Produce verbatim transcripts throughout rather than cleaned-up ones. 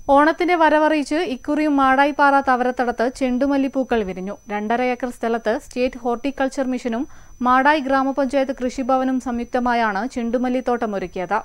ഓണത്തിന്റെ വരവറിയിച്ച് ഇക്കുറിയും മാടായിപ്പാറ തവരത്തടത്ത് ചെണ്ടുമല്ലിപ്പൂക്കൾ വിരിഞ്ഞു. രണ്ടര ഏക്കർ സ്ഥലത്ത് സ്റ്റേറ്റ് ഹോർട്ടിക്കൾച്ചർ മിഷനും മാടായി ഗ്രാമപഞ്ചായത്ത് കൃഷിഭവനും സംയുക്തമായാണ് ചെണ്ടുമല്ലിത്തോട്ടം ഒരുക്കിയത്.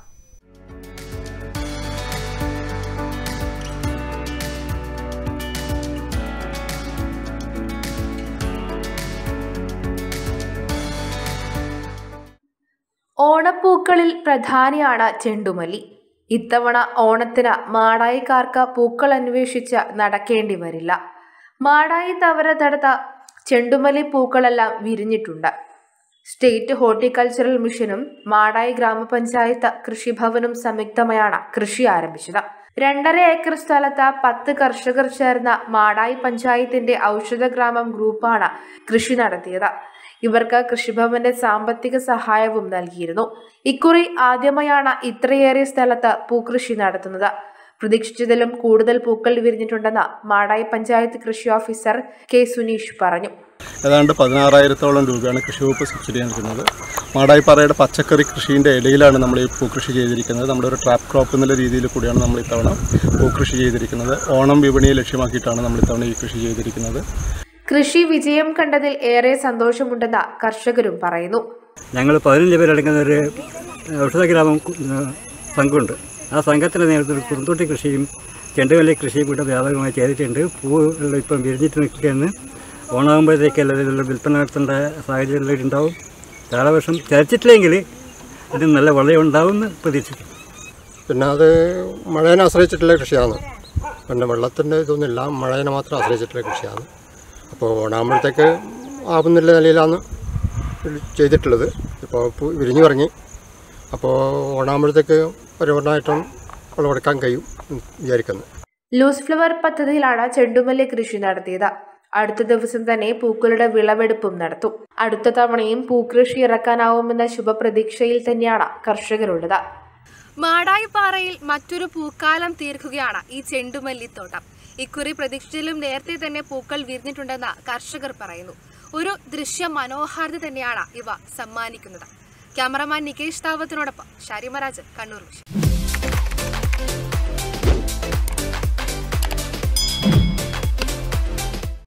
ഓണപ്പൂക്കളിൽ പ്രധാനിയാണ് ചെണ്ടുമല്ലി. ഇത്തവണ ഓണത്തിന് മാടായിക്കാർക്ക് പൂക്കൾ അന്വേഷിച്ച് നടക്കേണ്ടി വരില്ല. മാടായി തവരത്തടത്ത ചെണ്ടുമല്ലി പൂക്കളെല്ലാം വിരിഞ്ഞിട്ടുണ്ട്. സ്റ്റേറ്റ് ഹോർട്ടിക്കൾച്ചറൽ മിഷനും മാടായി ഗ്രാമപഞ്ചായത്ത് കൃഷിഭവനും സംയുക്തമായാണ് കൃഷി ആരംഭിച്ചത്. രണ്ടര ഏക്കർ സ്ഥലത്ത് പത്ത് കർഷകർ ചേർന്ന മാടായി പഞ്ചായത്തിന്റെ ഔഷധഗ്രാമം ഗ്രൂപ്പാണ് കൃഷി നടത്തിയത്. ഇവർക്ക് കൃഷിഭവന്റെ സാമ്പത്തിക സഹായവും നൽകിയിരുന്നു. ഇക്കുറി ആദ്യമായാണ് ഇത്രയേറെ സ്ഥലത്ത് പൂക്കൃഷി നടത്തുന്നത്. പ്രതീക്ഷിച്ചതിലും കൂടുതൽ പൂക്കൾ വിരിഞ്ഞിട്ടുണ്ടെന്ന് മാടായി പഞ്ചായത്ത് കൃഷി ഓഫീസർ കെ സുനീഷ് പറഞ്ഞു. ഏതാണ്ട് പതിനാറായിരത്തോളം രൂപയാണ് കൃഷി വകുപ്പ് സബ്സിഡി നൽകുന്നത്. മാടായിപ്പാറയുടെ പച്ചക്കറി കൃഷിയുടെ ഇടയിലാണ് നമ്മൾ ഈ പൂക്കൃഷി ചെയ്തിരിക്കുന്നത്. നമ്മുടെ ഒരു ട്രാപ്പ് ക്രോപ്പ് എന്നുള്ള രീതിയിൽ കൂടിയാണ് നമ്മൾ ഇത്തവണ പൂക്കൃഷി ചെയ്തിരിക്കുന്നത്. ഓണം വിപണിയെ ലക്ഷ്യമാക്കിയിട്ടാണ് നമ്മൾ ഇത്തവണ ഈ കൃഷി ചെയ്തിരിക്കുന്നത്. കൃഷി വിജയം കണ്ടതിൽ ഏറെ സന്തോഷമുണ്ടെന്ന് കർഷകരും പറയുന്നു. ഞങ്ങൾ പതിനഞ്ച് പേരടങ്ങുന്ന ഒരു ഔഷധഗ്രാമം സംഘമുണ്ട്. ആ സംഘത്തിൻ്റെ നേതൃത്വത്തിൽ കുറുന്തോട്ടി കൃഷിയും ചെണ്ടുമല്ലി കൃഷിയും കൂടെ വ്യാപകമായി ചെയ്തിട്ടുണ്ട്. പൂവുകൾ ഇപ്പം വിരിഞ്ഞിട്ട് നിൽക്കുകയെന്ന് ഓണാകുമ്പോഴത്തേക്ക് അല്ലെങ്കിൽ വിൽപ്പന നടത്തേണ്ട സാഹചര്യങ്ങൾ ഉണ്ടാവും. കാലവർഷം ചരിച്ചിട്ടില്ലെങ്കിൽ ഇതിന് നല്ല വിളയുണ്ടാവുമെന്ന് പ്രതീക്ഷിക്കും. പിന്നെ അത് മഴയെ ആശ്രയിച്ചിട്ടുള്ള കൃഷിയാണ്. പിന്നെ വെള്ളത്തിൻ്റെ ഇതൊന്നുമില്ല, മഴയെ മാത്രം ആശ്രയിച്ചിട്ടുള്ള കൃഷിയാണ്. അപ്പോൾ ഓണാകുമ്പോഴത്തേക്ക് ആവുന്നില്ല നിലയിലാണ് ചെയ്തിട്ടുള്ളത്. ഇപ്പോൾ വിരിഞ്ഞു ഇറങ്ങി. അപ്പോൾ ഓണാകുമ്പോഴത്തേക്ക് പരിപൂർണ്ണമായിട്ടും വിളവെടുക്കാൻ കഴിയും വിചാരിക്കുന്നു. ലൂസ് ഫ്ലവർ പദ്ധതിയിലാണ് ചെണ്ടുമല്ലി കൃഷി നടത്തിയത്. അടുത്ത ദിവസം തന്നെ പൂക്കളുടെ വിളവെടുപ്പും നടത്തും. അടുത്ത തവണയും പൂക്കൃഷി ഇറക്കാനാവുമെന്ന ശുഭപ്രതീക്ഷയിൽ തന്നെയാണ് കർഷകരുള്ളത്. മാടായിപ്പാറയിൽ മറ്റൊരു പൂക്കാലം തീർക്കുകയാണ് ഈ ചെണ്ടുമല്ലിത്തോട്ടം. ഇക്കുറി പ്രതീക്ഷിച്ചിലും നേരത്തെ തന്നെ പൂക്കൾ വിരിഞ്ഞിട്ടുണ്ടെന്ന് കർഷകർ പറയുന്നു. ഒരു ദൃശ്യ മനോഹാരിത തന്നെയാണ് ഇവ സമ്മാനിക്കുന്നത്. ക്യാമറമാൻ നികേഷ് താവത്തിനോടൊപ്പം ഷാരിമരാജ്, കണ്ണൂർ.